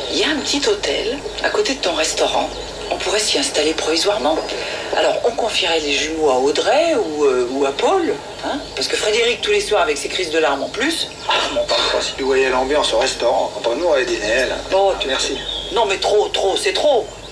Il y a un petit hôtel à côté de ton restaurant. On pourrait s'y installer provisoirement. Alors, on confierait les jumeaux à Audrey ou à Paul, hein, parce que Frédéric, tous les soirs, avec ses crises de larmes en plus... Ah, mon parle pas, si tu voyais l'ambiance au restaurant, entre nous, elle est dîner, elle. Oh, merci. Non, mais trop, c'est trop.